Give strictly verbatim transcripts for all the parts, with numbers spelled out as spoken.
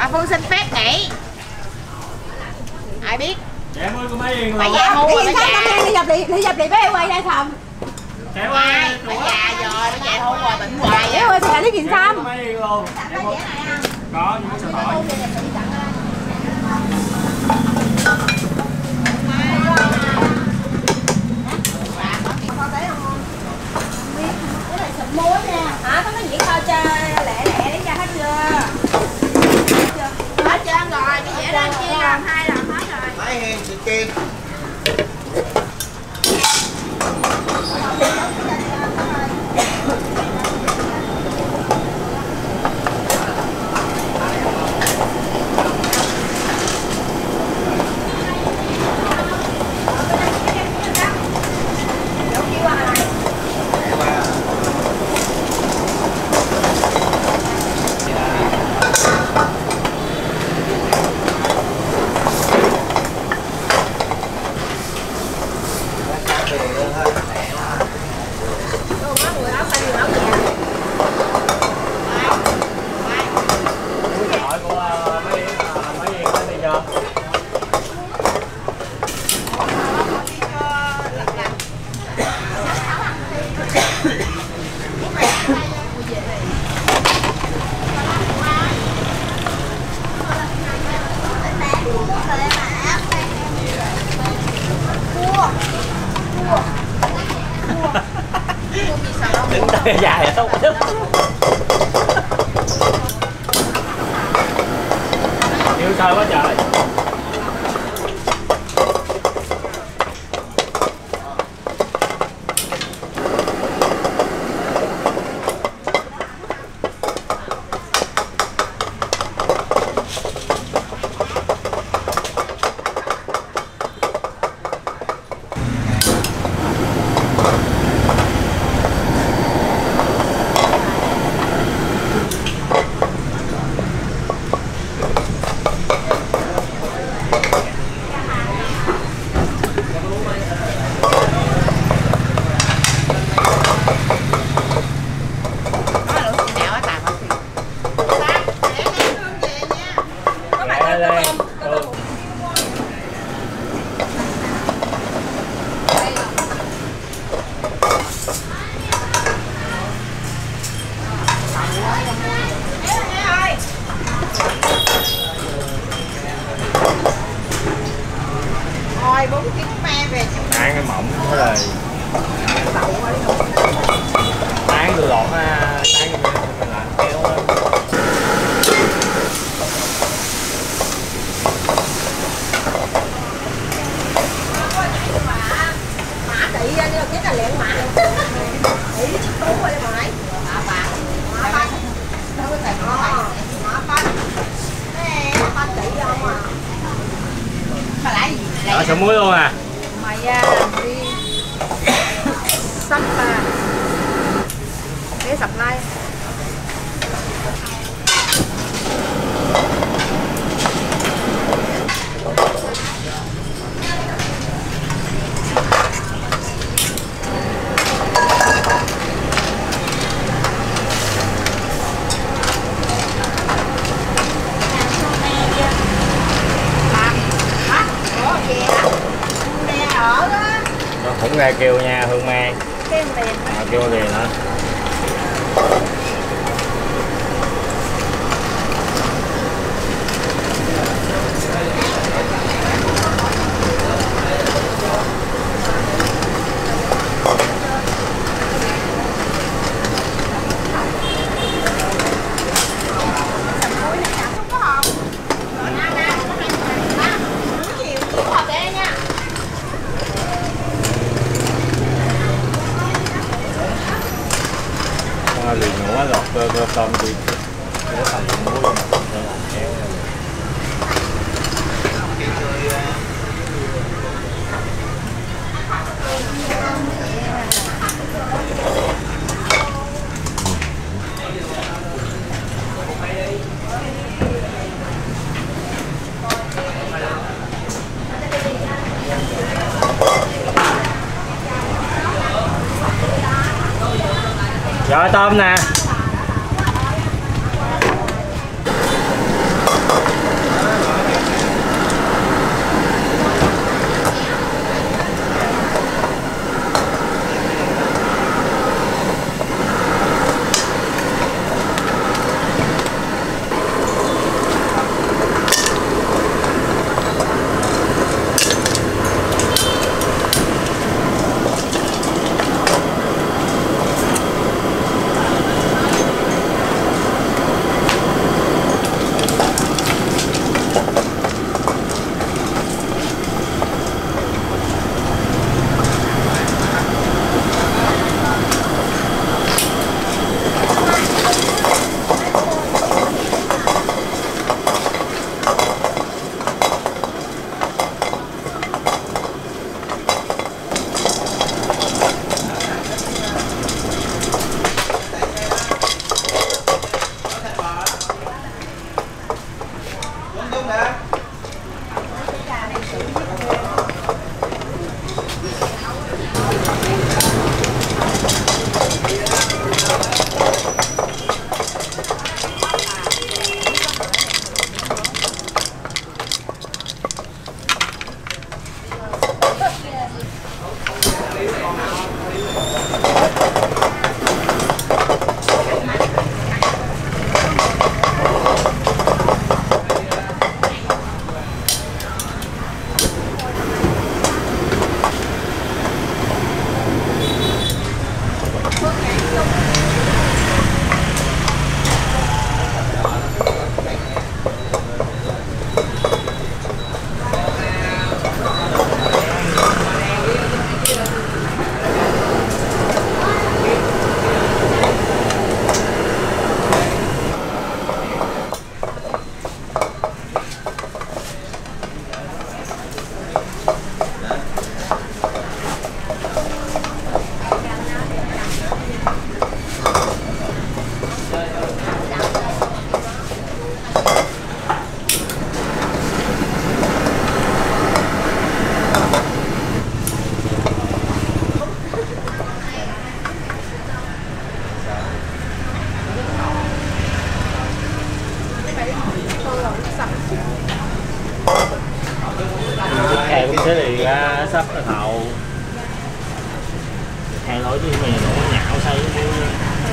Bà Phương xin phép nghỉ. Ai biết? Dạ em ơi cô mấy Yên bà luôn. già ngu rồi, bà già. Đi dập đi, đi dập đi bé quay đây không? Dạ ơi, bà già rồi, bà già ngu rồi, bệnh hoài á. Ơi thì là đi kiện xăm. Cô mấy Yên luôn. Có nhưng sao hỏi. Muối nha. Hả? Có cái gì thôi cho lẹ lẹ để cho hết chưa? Hết trơn rồi, cái dĩa đó chia làm hai lần hết rồi. Mấy hen chị Kim. Đứng đây dài là tốt lắm. Yêu sao quá trời. Rồi bốn ký me về Ăn cái mỏng thế rồi. Tán từ lọt ha, tán cho mình làm kéo lên. Mã tỷ ra nhưng mà cái là lẹn mã. Tỷ chiếc tú qua đây mà. Mã bạc. Mã bạc. Đâu có thể mã bạc. Mã bạc. Nè, bạc tỷ không à. mà lại gì? Đó, sợi muối luôn à. Mày à, đi sắp à. Cái sập lai. Cũng ra kêu nha Hương Mai. Kêu liền. À, kêu liền hả? Liền nữa lọt cơ cơ tôm đi để thành muối để làm kéo rồi tôm nè. cái mì nó nhão xay cái muối.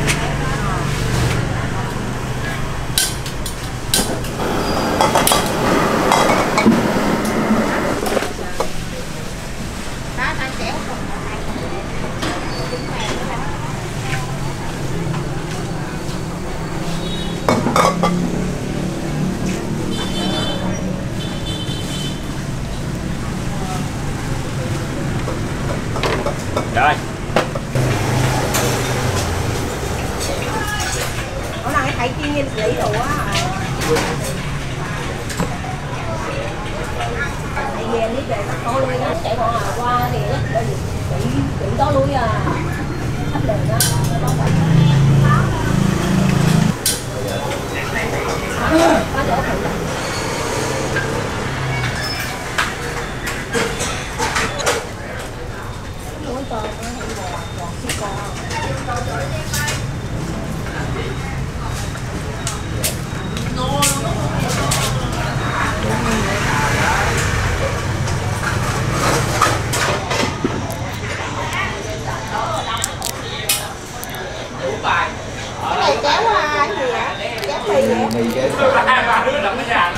Rồi. Hôm nay thấy chi nhiên lý đủ á. Tại vì lý về có lui nó chạy bọn à qua thì nó bị bị đó lui à. Thấp đường đó. Có chỗ thử. Muốn tôm nó hay bò, bò xí con. Cái này kéo cái gì ạ? Kéo mì vậy? Mì kéo. Ba đứa đập cái nhà.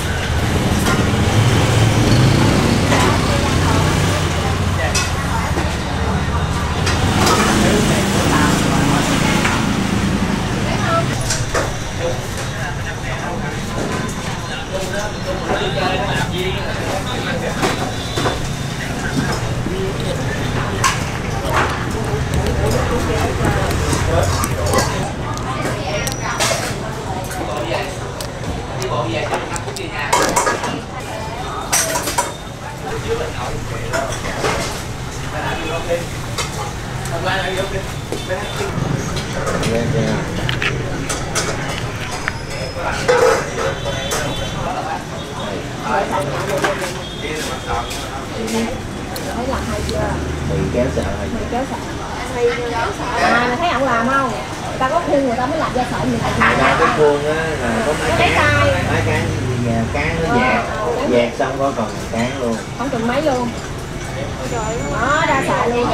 Thấy làm hay chưa? Mì kéo sợ hay Mì kéo sợ. Mì kéo sợ. À, mày thấy ông làm không? Người ta có khuyên người ta mới làm ra sợ như này. Ra cái khuôn á là có mấy cái cán, mấy cán gì nhà cán nó dạt, dạt xong có còn cán luôn. Không chừng mấy luôn. Đó, ra xài luôn.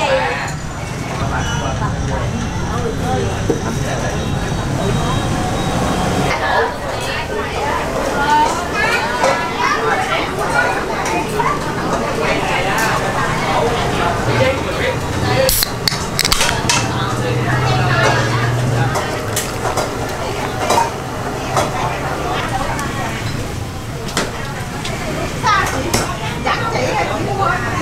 Chắc chị là chị mua.